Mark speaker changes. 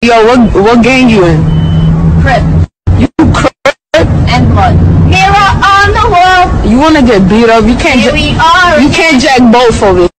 Speaker 1: Yo, what gang you in?
Speaker 2: Crip.
Speaker 1: You Crip?
Speaker 2: And blood. Mirror on the wall.
Speaker 1: You wanna get beat up? You can't.
Speaker 2: Here we are.
Speaker 1: You can't jack both of it.